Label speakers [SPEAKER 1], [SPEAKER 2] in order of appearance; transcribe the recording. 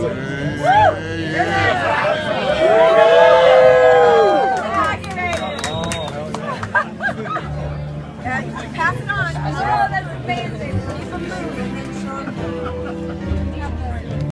[SPEAKER 1] Pass it on. Oh, that's amazing. Keep them moving.